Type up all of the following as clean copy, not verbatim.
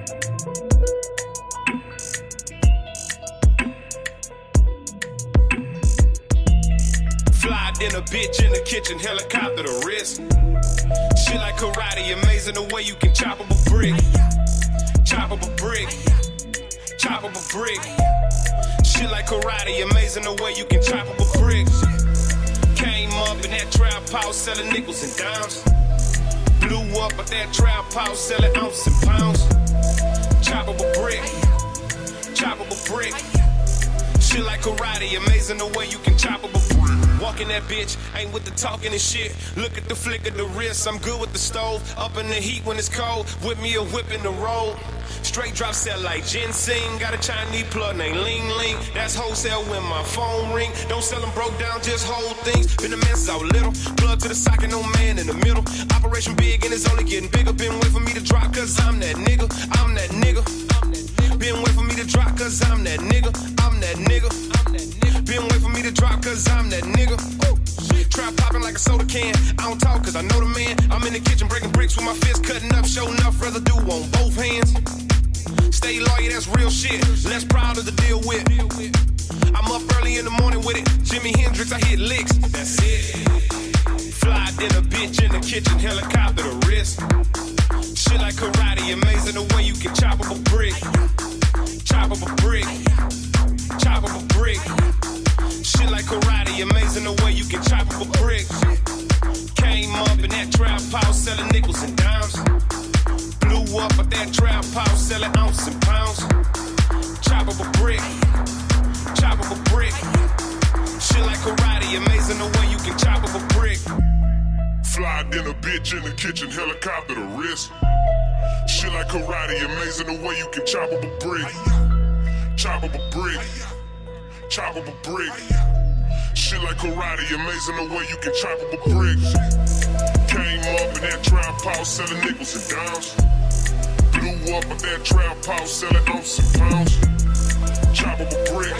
Fly dinner, bitch in the kitchen, helicopter to wrist. Shit like karate, amazing the way you can chop up a brick. Chop up a brick. Chop up a brick. Shit like karate, amazing the way you can chop up a brick. Came up in that trap house selling nickels and dimes. Blew up at that trap house selling ounces and pounds. Chop up a brick. Chop up a brick. Shit like karate, amazing the way you can chop up a brick. Walking that bitch, ain't with the talking and shit. Look at the flick of the wrist, I'm good with the stove. Up in the heat when it's cold, with me a whip in the road. Straight drop sell like ginseng. Got a Chinese plug named Ling Ling. That's wholesale when my phone ring. Don't sell them broke down, just hold things. Been a man since I was little. Plug to the socket, no man in the middle. Operation big and it's only getting bigger. Been waiting for me to drop cause I'm that nigga. I'm that nigga. Been waiting for me to drop cause I'm that nigga. I'm that nigga. Been waiting for me to drop cause I'm that nigga. Trap popping like a soda can. I don't talk cause I know the man. I'm in the kitchen breaking bricks with my fist cutting up. Show enough residue on both hands. Stay loyal, that's real shit. Less proud of the deal with. I'm up early in the morning with it. Jimi Hendrix, I hit licks. That's it. Fly dinner, bitch in the kitchen, helicopter to wrist. Shit like karate, amazing the way you can chop up a brick. Chop up a brick. Chop up a brick. Shit like karate, amazing the way you can chop up a brick. Came up in that trap house selling nickels and dimes. Blew up at that trap house selling ounces and pounds. Chop up a brick. Chop up a brick. Shit like karate, amazing the way you can chop up a brick. Fly dinner, bitch in the kitchen, helicopter to wrist. Shit like karate, amazing the way you can chop up a brick. Chop up a brick. Chop up a brick. Shit like karate, amazing the way you can chop up a brick. Came up in that trap house selling nickels and dimes. Blew up at that trap house selling ounces and pounds. Chop up a brick.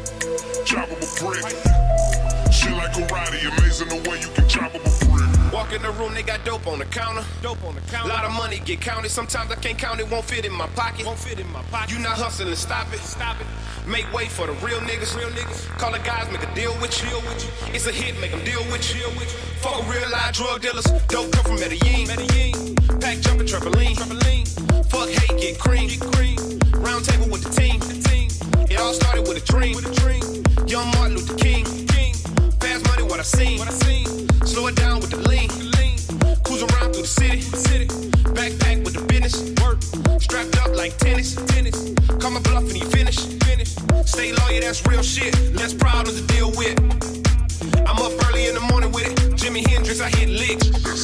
Chop up a brick. Shit like karate, amazing the way you can chop up a brick. Walk in the room, they got dope on the counter. Dope on the counter. Lot of money get counted. Sometimes I can't count it, won't fit in my pocket. Won't fit in my pocket. You not hustling, stop it. Stop it. Make way for the real niggas. Real niggas. Call the guys, make a deal with you. It's a hit, make them deal with you. Fuck a real life drug dealers. Dope come from Medellin. Pack jumping trampoline. Fuck hate, get cream. Round table with the team. It all started with a dream. Young Martin Luther King. Fast money, what I seen. Slow it down with the lean. Cruise around through the city. Backpack with the business. Work. Strapped up like tennis. Call my bluff and he finish. Stay loyal, that's real shit. Less proud of the deal with. I'm up early in the morning with it. Jimi Hendrix, I hit licks.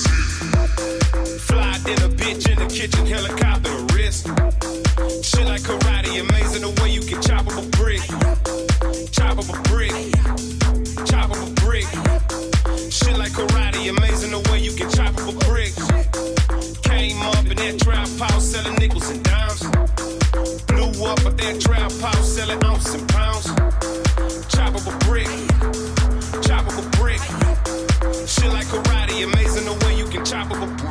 Fly dinner, bitch in the kitchen, helicopter to wrist. Shit like karate, amazing the way you can chop up a brick. Chop up a brick. Chop up a brick. Shit like karate, amazing the way you can chop up a brick. Came up in that trap house selling nickels and dimes. Blew up at that trap house selling ounces and pounds. Chop up a brick. Chop up a brick. Shit like karate, amazing the way you can chop up a brick.